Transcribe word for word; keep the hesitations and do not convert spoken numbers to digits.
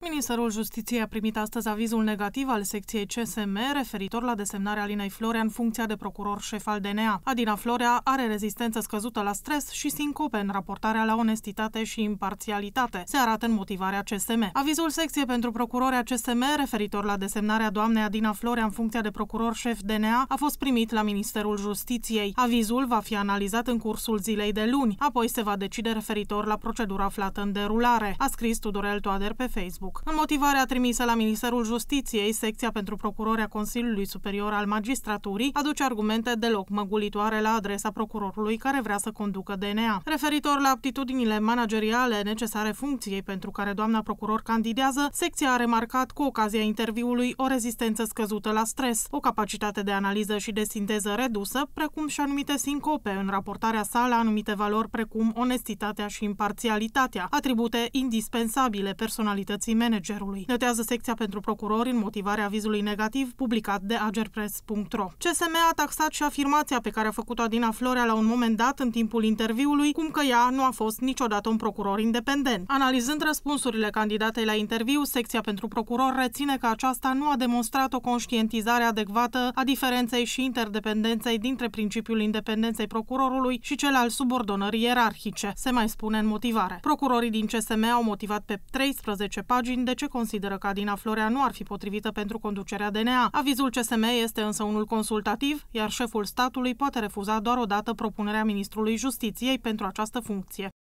Ministerul Justiției a primit astăzi avizul negativ al secției C S M referitor la desemnarea Alinei Florea în funcția de procuror șef al D N A. Adina Florea are rezistență scăzută la stres și sincope în raportarea la onestitate și imparțialitate, se arată în motivarea C S M. Avizul secției pentru procurori a C S M referitor la desemnarea doamnei Adina Florea în funcția de procuror șef D N A a fost primit la Ministerul Justiției. Avizul va fi analizat în cursul zilei de luni, apoi se va decide referitor la procedura aflată în derulare, a scris Tudorel Toader pe Facebook. În motivarea trimisă la Ministerul Justiției, secția pentru procurori a Consiliului Superior al Magistraturii aduce argumente deloc măgulitoare la adresa procurorului care vrea să conducă D N A. Referitor la aptitudinile manageriale necesare funcției pentru care doamna procuror candidează, secția a remarcat cu ocazia interviului o rezistență scăzută la stres, o capacitate de analiză și de sinteză redusă, precum și anumite sincope în raportarea sa la anumite valori precum onestitatea și imparțialitatea, atribute indispensabile personalității managerului. Notează secția pentru procurori în motivarea avizului negativ publicat de agerpress punct ro. C S M a taxat și afirmația pe care a făcut-o Adina Florea la un moment dat în timpul interviului, cum că ea nu a fost niciodată un procuror independent. Analizând răspunsurile candidatei la interviu, secția pentru procuror reține că aceasta nu a demonstrat o conștientizare adecvată a diferenței și interdependenței dintre principiul independenței procurorului și cel al subordonării ierarhice, se mai spune în motivare. Procurorii din C S M au motivat pe treisprezece pagini de ce consideră că Adina Florea nu ar fi potrivită pentru conducerea D N A. Avizul C S M este însă unul consultativ, iar șeful statului poate refuza doar o dată propunerea Ministrului Justiției pentru această funcție.